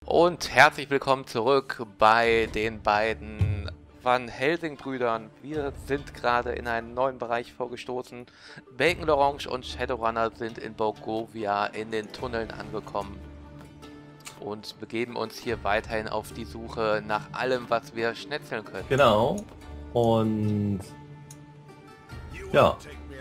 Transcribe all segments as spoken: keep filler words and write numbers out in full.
Und herzlich willkommen zurück bei den beiden Van Helsing-Brüdern. Wir sind gerade in einen neuen Bereich vorgestoßen. Bacon l'Orange und Shadowrunner sind in Borgovia in den Tunneln angekommen. Und begeben uns hier weiterhin auf die Suche nach allem, was wir schnetzeln können. Genau. Und ja.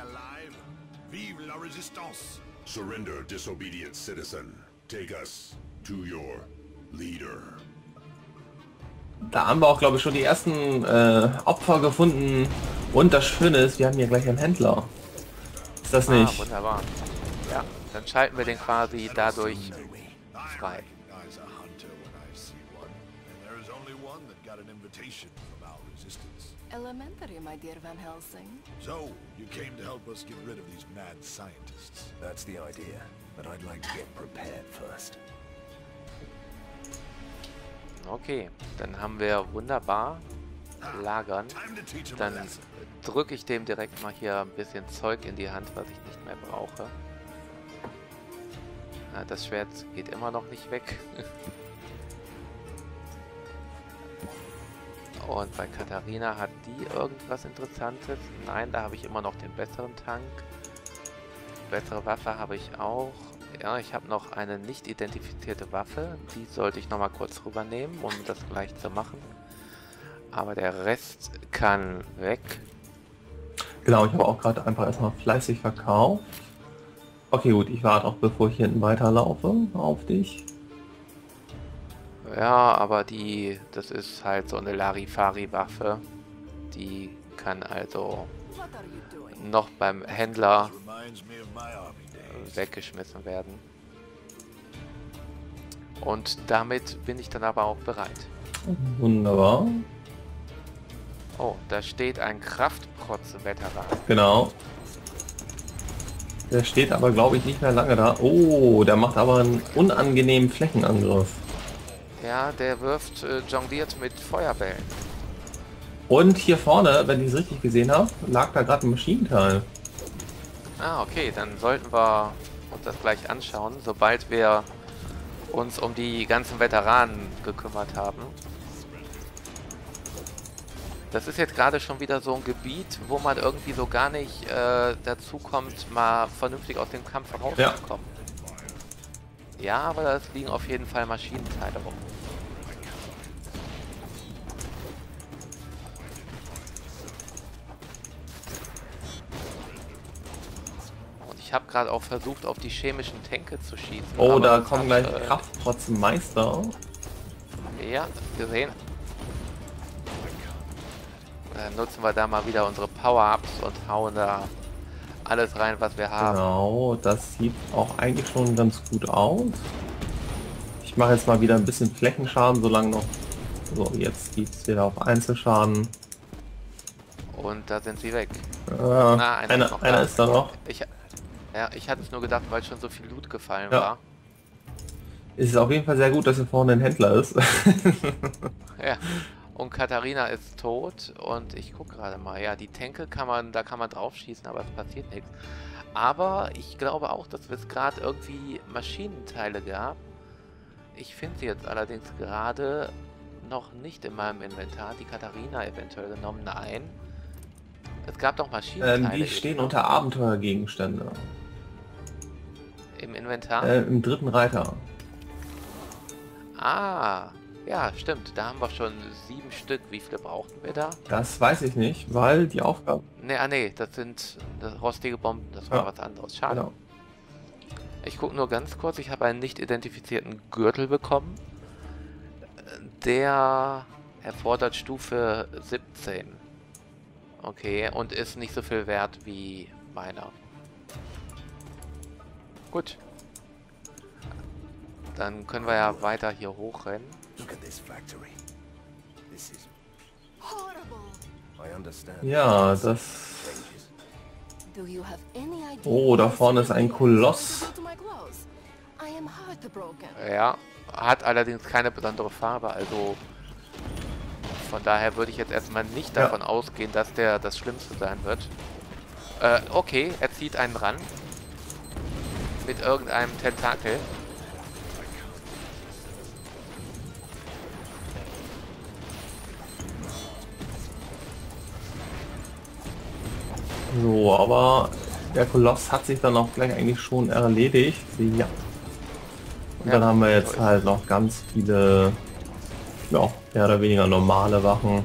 Surrender, disobedient citizen. Take us to your leader. Da haben wir auch, glaube ich, schon die ersten äh, Opfer gefunden. Und das Schöne ist, wir haben hier gleich einen Händler. Ist das nicht? Ah, wunderbar. Ja, dann schalten wir den quasi dadurch frei. Elementary, my dear Van Helsing. So, you came to help us get rid of these mad scientists. That's the idea, but I'd like to get prepared first. Okay, dann haben wir wunderbar lagern. Dann drücke ich dem direkt mal hier ein bisschen Zeug in die Hand, was ich nicht mehr brauche. Na, das Schwert geht immer noch nicht weg. Und bei Katharina hat die irgendwas Interessantes? Nein, da habe ich immer noch den besseren Tank. Bessere Waffe habe ich auch. Ja, ich habe noch eine nicht identifizierte Waffe. Die sollte ich noch mal kurz rübernehmen, um das gleich zu machen. Aber der Rest kann weg. Genau, ich habe auch gerade einfach erstmal fleißig verkauft. Okay, gut, ich warte auch, bevor ich hier hinten weiterlaufe, auf dich. Ja, aber die, das ist halt so eine Larifari-Waffe. Die kann also noch beim Händler weggeschmissen werden. Und damit bin ich dann aber auch bereit. Wunderbar. Oh, da steht ein Kraftprotz-Veteran. Genau. Der steht aber, glaube ich, nicht mehr lange da. Oh, der macht aber einen unangenehmen Flächenangriff. Ja, der wirft, äh, jongliert mit Feuerbällen. Und hier vorne, wenn ich es richtig gesehen habe, lag da gerade ein Maschinenteil. Ah, okay, dann sollten wir uns das gleich anschauen, sobald wir uns um die ganzen Veteranen gekümmert haben. Das ist jetzt gerade schon wieder so ein Gebiet, wo man irgendwie so gar nicht äh, dazu kommt, mal vernünftig aus dem Kampf rauszukommen. Ja. Ja, aber da liegen auf jeden Fall Maschinenteile rum. Und ich habe gerade auch versucht, auf die chemischen Tänke zu schießen. Oh, da kommen hat, gleich äh, Kraftprotzen-Meister. Ja, gesehen. Dann nutzen wir da mal wieder unsere Power-Ups und hauen da alles rein, was wir haben. Genau, das sieht auch eigentlich schon ganz gut aus. Ich mache jetzt mal wieder ein bisschen Flächenschaden, solange noch... So, jetzt geht es wieder auf Einzelschaden. Und da sind sie weg. Äh, Na, einer, einer ist, noch einer da. ist da noch. Ich, ja, ich hatte es nur gedacht, weil schon so viel Loot gefallen Ja. war. Es ist auf jeden Fall sehr gut, dass hier vorne ein Händler ist. Ja. Und Katharina ist tot und ich gucke gerade mal. Ja, die Tänke kann man, da kann man drauf schießen, aber es passiert nichts. Aber ich glaube auch, dass es gerade irgendwie Maschinenteile gab. Ich finde sie jetzt allerdings gerade noch nicht in meinem Inventar. Die Katharina eventuell genommen. Nein. Es gab doch Maschinenteile. ähm, die stehen unter Abenteuergegenstände. Im Inventar? Äh, Im dritten Reiter. Ah, ja, stimmt. Da haben wir schon sieben Stück. Wie viele brauchten wir da? Das weiß ich nicht, weil die Aufgabe... Ne, ah nee, das sind das rostige Bomben. Das war Ja. was anderes. Schade. Genau. Ich gucke nur ganz kurz. Ich habe einen nicht identifizierten Gürtel bekommen. Der erfordert Stufe siebzehn. Okay, und ist nicht so viel wert wie meiner. Gut. Dann können wir ja weiter hier hochrennen. Look at this factory. This is... Horrible. I understand. Ja, das... Changes. Do you have any idea Oh, da vorne ist ein Koloss. to my clothes? I am heartbroken. Ja, hat allerdings keine besondere Farbe, also von daher würde ich jetzt erstmal nicht Ja. davon ausgehen, dass der das Schlimmste sein wird. Äh, okay, er zieht einen ran. Mit irgendeinem Tentakel. So, aber der Koloss hat sich dann auch gleich eigentlich schon erledigt. Ja. Und Ja, dann haben wir so jetzt ist halt noch ganz viele, ja, mehr oder weniger normale Wachen.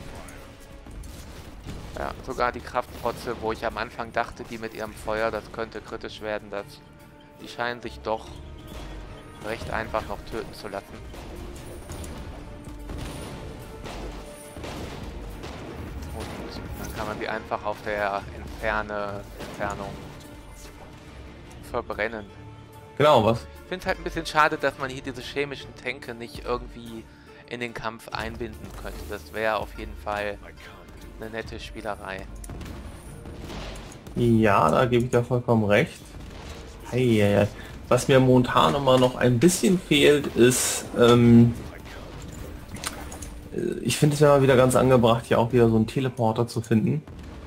Ja, sogar die Kraftprotze, wo ich am Anfang dachte, die mit ihrem Feuer, das könnte kritisch werden, das, die scheinen sich doch recht einfach noch töten zu lassen. Und dann kann man sie einfach auf der Entferne, Entfernung verbrennen. Genau, was? Ich finde es halt ein bisschen schade, dass man hier diese chemischen Tänke nicht irgendwie in den Kampf einbinden könnte. Das wäre auf jeden Fall eine nette Spielerei. Ja, da gebe ich dir vollkommen recht. Hey, hey, hey. Was mir momentan immer noch ein bisschen fehlt, ist, ähm, ich finde es ja mal wieder ganz angebracht, hier auch wieder so einen Teleporter zu finden.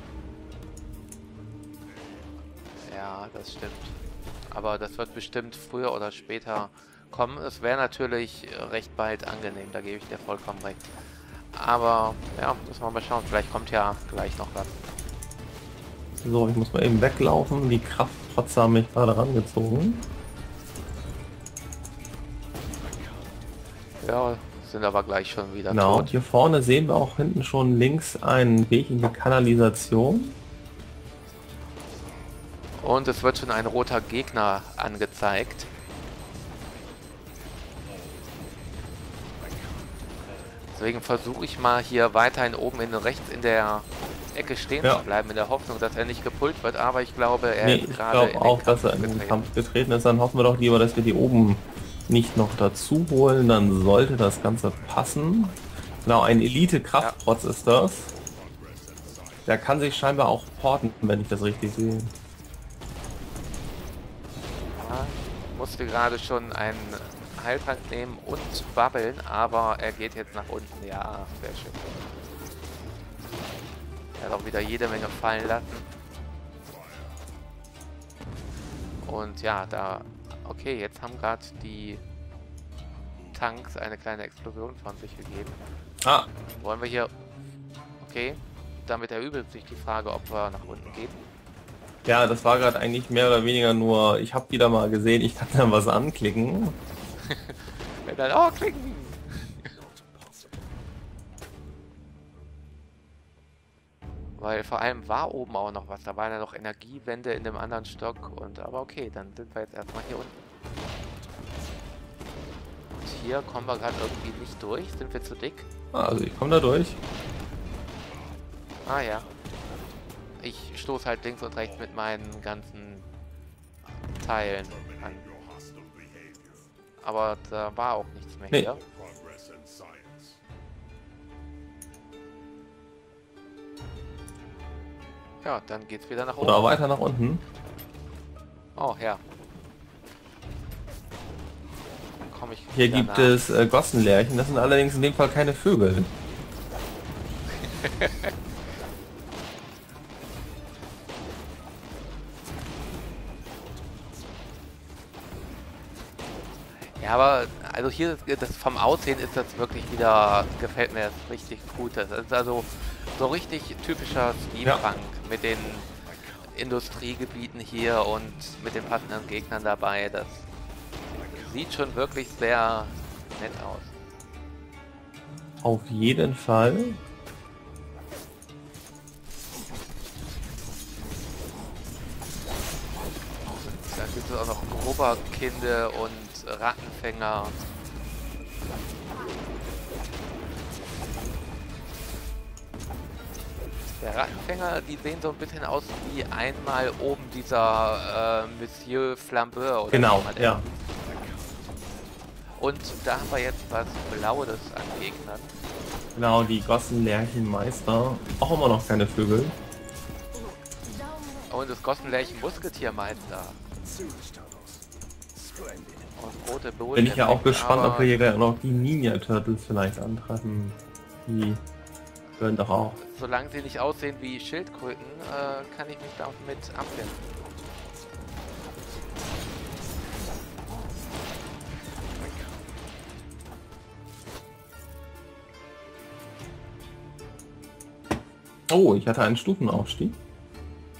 Ja, das stimmt. Aber das wird bestimmt früher oder später kommen. Es wäre natürlich recht bald angenehm, da gebe ich dir vollkommen recht. Aber ja, müssen wir mal schauen. Vielleicht kommt ja gleich noch was. So, ich muss mal eben weglaufen. Die Kraftprotze haben mich gerade rangezogen. Ja, sind aber gleich schon wieder Genau, tot. hier vorne sehen wir auch hinten schon links einen Weg in die Kanalisation. Und es wird schon ein roter Gegner angezeigt. Deswegen versuche ich mal hier weiterhin oben in rechts in der Ecke stehen Ja. zu bleiben, in der Hoffnung, dass er nicht gepult wird. Aber ich glaube, er Nee, ist ich gerade in glaube den auch, dass Kampf er in den getreten. Kampf getreten ist. Dann hoffen wir doch lieber, dass wir die oben nicht noch dazu holen. Dann sollte das Ganze passen. Genau, ein Elite-Kraftprotz ist das. Der kann sich scheinbar auch porten, wenn ich das richtig sehe. Ja, musste gerade schon einen Heiltrank nehmen und babbeln, aber er geht jetzt nach unten. Ja, sehr schön. Er hat auch wieder jede Menge fallen lassen. Und ja, da... Okay, jetzt haben gerade die Tanks eine kleine Explosion von sich gegeben. Ah, Wollen wir hier... Okay, damit erübrigt sich die Frage, ob wir nach unten gehen. ja, das war gerade eigentlich mehr oder weniger nur, ich habe wieder mal gesehen, ich kann da was anklicken. Und dann, oh, klicken! Weil vor allem war oben auch noch was. Da waren ja noch Energiewände in dem anderen Stock. Und aber okay, dann sind wir jetzt erstmal hier unten. Und hier kommen wir gerade irgendwie nicht durch. Sind wir zu dick? Ah, also ich komme da durch. Ah ja. Ich stoße halt links und rechts mit meinen ganzen Teilen an. Aber da war auch nichts mehr Nee. hier. Progress and science. Ja, dann geht's wieder nach oben. Oder weiter nach unten. Oh ja. Dann komme ich Hier wieder gibt nach. es äh, Gossenlärchen. Das sind allerdings in dem Fall keine Vögel. Ja, aber also hier, das vom Aussehen ist das wirklich wieder, gefällt mir das richtig gut. Das ist also so richtig typischer Steampunk mit den Industriegebieten hier und mit den passenden Gegnern dabei. Das sieht schon wirklich sehr nett aus. Auf jeden Fall. Dann gibt es auch noch Grubberkinde und Rattenfänger. Der Rattenfänger, die sehen so ein bisschen aus wie einmal oben dieser äh, Monsieur Flambeur oder Genau, wie man den ja. nennt. Und da haben wir jetzt was Blaues an Gegnern. Genau, die Gossenlärchenmeister. Auch immer noch keine Vögel. Und das Gossenlärchen Musketiermeister. Und rote Bohlen. Bin ich ja auch gespannt, ob wir hier noch die Ninja Turtles vielleicht antreffen. Die gehören doch auch. Solange sie nicht aussehen wie Schildkröten, äh, kann ich mich damit abfinden. Oh, ich hatte einen Stufenaufstieg.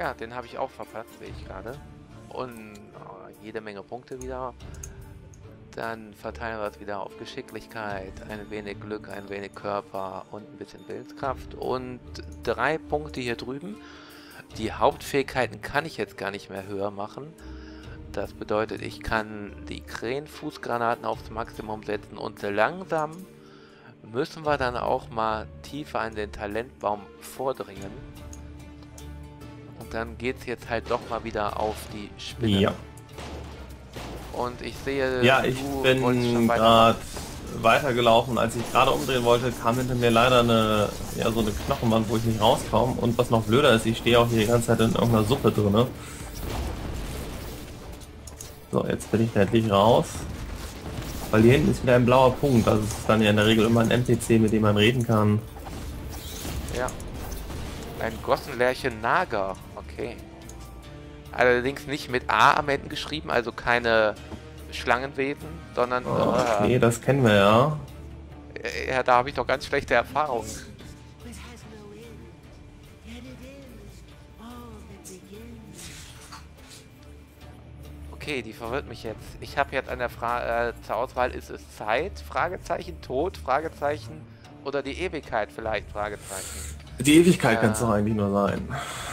Ja, den habe ich auch verpasst, sehe ich gerade. Und oh, jede Menge Punkte wieder. Dann verteilen wir es wieder auf Geschicklichkeit, ein wenig Glück, ein wenig Körper und ein bisschen Willenskraft. Und drei Punkte hier drüben. Die Hauptfähigkeiten kann ich jetzt gar nicht mehr höher machen. Das bedeutet, ich kann die Krähenfußgranaten aufs Maximum setzen und so langsam müssen wir dann auch mal tiefer in den Talentbaum vordringen. Und dann geht es jetzt halt doch mal wieder auf die Spinne. Ja. Und ich sehe, Ja, ich du bin wolltest schon gerade weitergelaufen. Als ich gerade umdrehen wollte, kam hinter mir leider eine, ja, so eine Knochenwand, wo ich nicht rauskomme. Und was noch blöder ist, ich stehe auch hier die ganze Zeit in irgendeiner Suppe drin. So, jetzt bin ich endlich raus. Weil hier hinten ist wieder ein blauer Punkt. Das ist dann ja in der Regel immer ein N P C, mit dem man reden kann. Ja. Ein Gossenlärchen Nager. Okay. Allerdings nicht mit A am Ende geschrieben, also keine Schlangenwesen, sondern... Oh, äh, okay, das kennen wir ja. Ja, da habe ich doch ganz schlechte Erfahrungen. Okay, die verwirrt mich jetzt. Ich habe jetzt an der Frage äh, zur Auswahl, ist es Zeit? Fragezeichen, Tod? Fragezeichen oder die Ewigkeit vielleicht? Fragezeichen. Die Ewigkeit Äh, kann es doch eigentlich nur sein.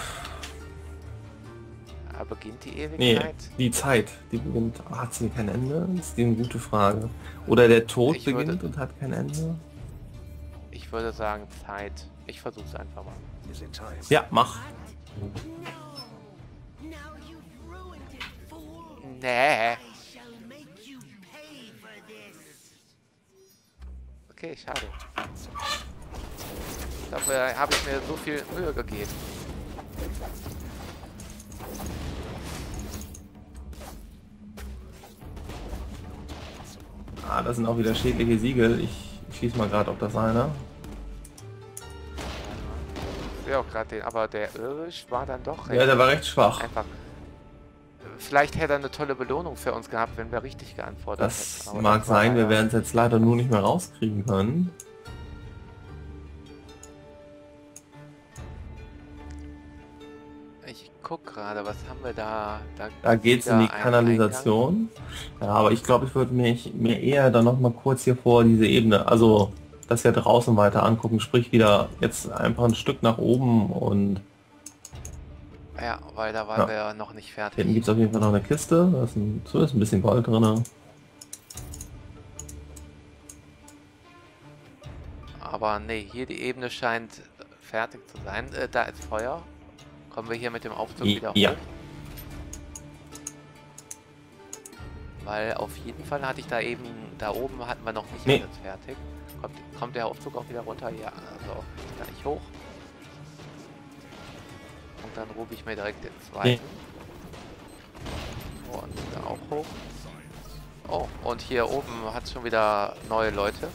Aber beginnt die Nee, Ewigkeit? die Zeit, die beginnt, hat sie kein Ende? Das ist eine gute Frage. Oder der Tod Ich beginnt würde- und hat kein Ende? Ich würde sagen Zeit. Ich versuche es einfach mal. Is it time? Ja, mach. Nee. Okay, schade. Dafür habe ich mir so viel Mühe gegeben. Ah, das sind auch wieder schädliche Siegel. Ich schieße mal gerade auf das eine. Ich sehe auch gerade den, aber der Irrisch war dann doch Ja, der war recht schwach. einfach. Vielleicht hätte er eine tolle Belohnung für uns gehabt, wenn wir richtig geantwortet Das hätten. Aber mag das war sein, wir leider- werden es jetzt leider nur nicht mehr rauskriegen können. Ich guck gerade, was haben wir da? Da, Da geht's in wieder die ein Kanalisation. Ja, aber ich glaube, ich würde mich mir eher dann noch mal kurz hier vor diese Ebene, also das ja draußen weiter angucken, sprich wieder jetzt einfach ein Stück nach oben und Eingang. Ja, weil da waren Ja. wir ja noch nicht fertig. hinten gibt es auf jeden Fall noch eine Kiste, da ist ein, zumindest ein bisschen Gold drin. Aber nee, hier die Ebene scheint fertig zu sein. Äh, da ist Feuer. Kommen wir hier mit dem Aufzug I- wieder hoch? ja. Weil auf jeden Fall hatte ich da eben, da oben hatten wir noch nicht Nee. alles fertig. Kommt, kommt der Aufzug auch wieder runter? Ja, also jetzt kann ich hoch. Und dann rufe ich mir direkt den zweiten. Und da auch hoch. Oh, und hier oben hat es schon wieder neue Leute.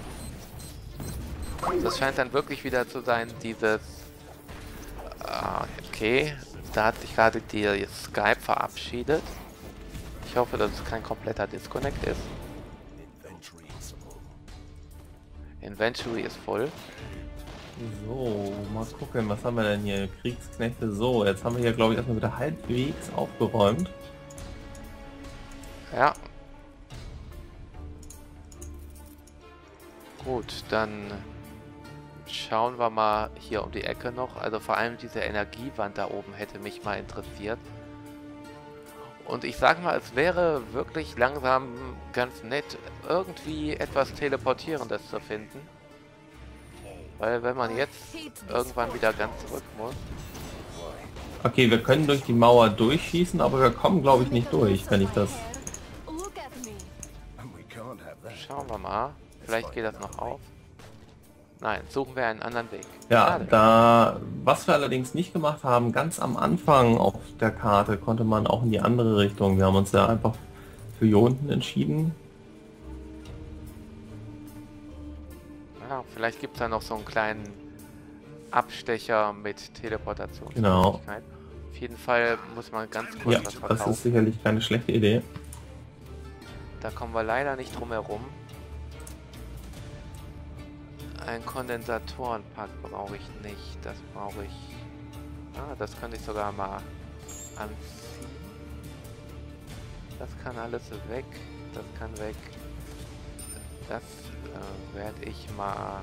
Das scheint dann wirklich wieder zu sein, dieses... Ah, okay, da hat sich gerade die Skype verabschiedet. Ich hoffe, dass es kein kompletter Disconnect ist. Inventory is full. Inventory ist voll. So, mal gucken, was haben wir denn hier? Kriegsknechte. So, jetzt haben wir hier, glaube ich, erstmal wieder halbwegs aufgeräumt. Ja. Gut, dann schauen wir mal hier um die Ecke noch. Also vor allem diese Energiewand da oben hätte mich mal interessiert. Und ich sag mal, es wäre wirklich langsam ganz nett, irgendwie etwas Teleportierendes zu finden. Weil wenn man jetzt irgendwann wieder ganz zurück muss. Okay, wir können durch die Mauer durchschießen, aber wir kommen, glaube ich, nicht durch, wenn ich das... Look at me. And we can't have that. Schauen wir mal. Vielleicht geht das noch auf. Nein, suchen wir einen anderen Weg. Ja, Schade. da, was wir allerdings nicht gemacht haben, ganz am Anfang auf der Karte konnte man auch in die andere Richtung. Wir haben uns ja einfach für hier unten entschieden. Ja, vielleicht gibt es da noch so einen kleinen Abstecher mit Teleportation. Genau. Auf jeden Fall muss man ganz kurz Ja, was das verkaufen. ist sicherlich keine schlechte Idee. Da kommen wir leider nicht drum herum. Ein Kondensatorenpack brauche ich nicht. Das brauche ich. Ah, das könnte ich sogar mal anziehen. Das kann alles weg. Das kann weg. Das äh, werde ich mal...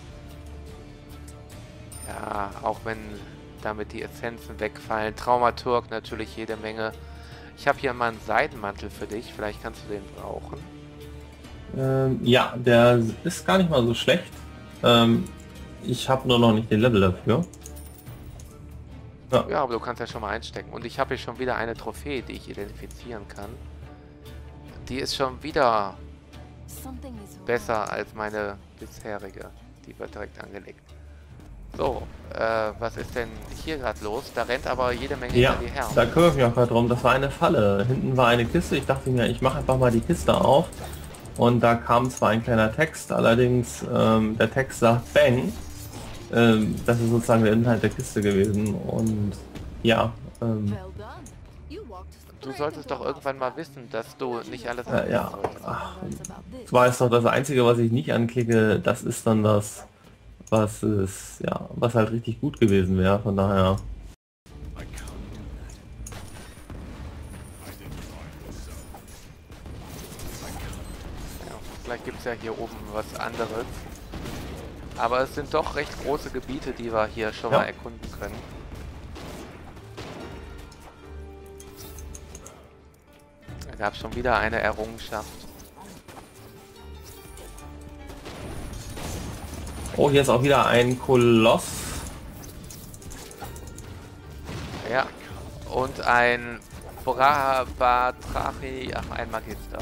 Ja, auch wenn damit die Essenzen wegfallen. Traumaturg natürlich jede Menge. Ich habe hier mal einen Seidenmantel für dich. Vielleicht kannst du den brauchen. Ähm, ja, der ist gar nicht mal so schlecht. Ähm, ich habe nur noch nicht den Level dafür. Ja. Ja, aber du kannst ja schon mal einstecken. Und ich habe hier schon wieder eine Trophäe, die ich identifizieren kann. Die ist schon wieder Something is wrong. besser als meine bisherige. Die wird direkt angelegt. So, äh, was ist denn hier gerade los? Da rennt aber jede Menge Ja, hinter dir her. da kümmere ich mich auch gerade drum. Das war eine Falle. Hinten war eine Kiste. Ich dachte mir, ich mache einfach mal die Kiste auf. Und da kam zwar ein kleiner Text, allerdings ähm, der Text sagt Bang. Ähm, das ist sozusagen der Inhalt der Kiste gewesen. Und ja, ähm, Well done. You walked Du straight solltest into doch a irgendwann mal wissen, dass du nicht alles äh, ja. solltest. Ach, house about this. das war jetzt doch das Einzige, was ich nicht anklicke. Das ist dann das, was ist, ja, was halt richtig gut gewesen wäre. Von daher. I can't do that. Identify yourself. Ja, vielleicht gibt es ja hier oben was anderes. Aber es sind doch recht große Gebiete, die wir hier schon Ja. mal erkunden können. Da gab es schon wieder eine Errungenschaft. Oh, hier ist auch wieder ein Koloss. Ja. Und ein Brabatrachi, ach, ein Magister.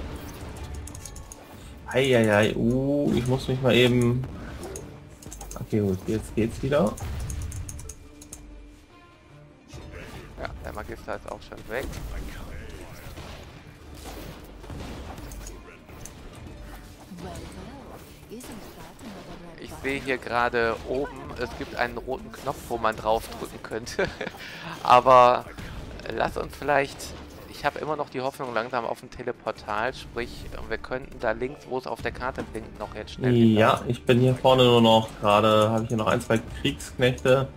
Eieiei, uh, ich muss mich mal eben... Okay, gut, jetzt geht's wieder. Ja, der Magister ist auch schon weg. Well, well. Isn't that another red Ich button? sehe hier gerade oben, es gibt einen roten Knopf, wo man drauf drücken könnte. Aber lass uns vielleicht... Ich habe immer noch die Hoffnung langsam auf ein Teleportal, sprich, wir könnten da links, wo es auf der Karte blinkt, noch jetzt schnell hin. Ja, ich bin hier vorne nur noch, gerade habe ich hier noch ein, zwei Kriegsknechte.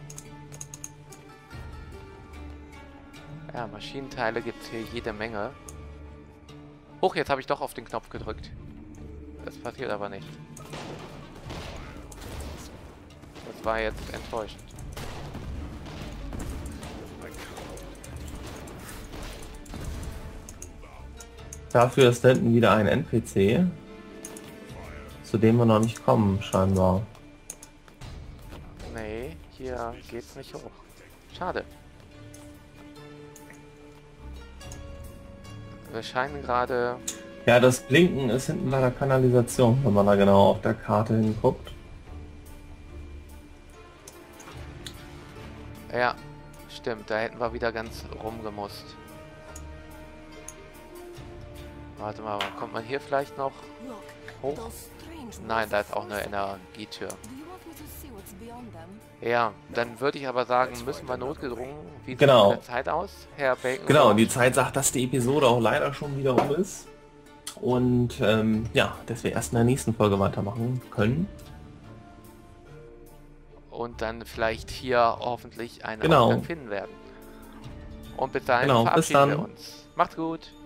Ja, Maschinenteile gibt es hier jede Menge. Hoch, jetzt habe ich doch auf den Knopf gedrückt. Das passiert aber nicht. Das war jetzt enttäuschend. Dafür ist da hinten wieder ein N P C, zu dem wir noch nicht kommen, scheinbar. Nee, hier geht's nicht hoch. Schade. Wir scheinen gerade... Ja, das Blinken ist hinten bei der Kanalisation, wenn man da genau auf der Karte hinguckt. Ja, stimmt, da hätten wir wieder ganz rumgemusst. Warte mal, kommt man hier vielleicht noch Look, hoch? those strange Nein, da walls ist auch eine Energietür. Do you want me to see what's beyond them? Ja, dann würde ich aber sagen, müssen wir notgedrungen. Wie sieht Genau. die Zeit aus, Herr Bacon? Genau, die Zeit sagt, dass die Episode auch leider schon wieder um ist. Und ähm, ja, dass wir erst in der nächsten Folge weitermachen können. Und dann vielleicht hier hoffentlich einen Genau. Ausgang finden werden. Und bis dahin Genau, bis verabschieden wir dann. uns. Macht's gut.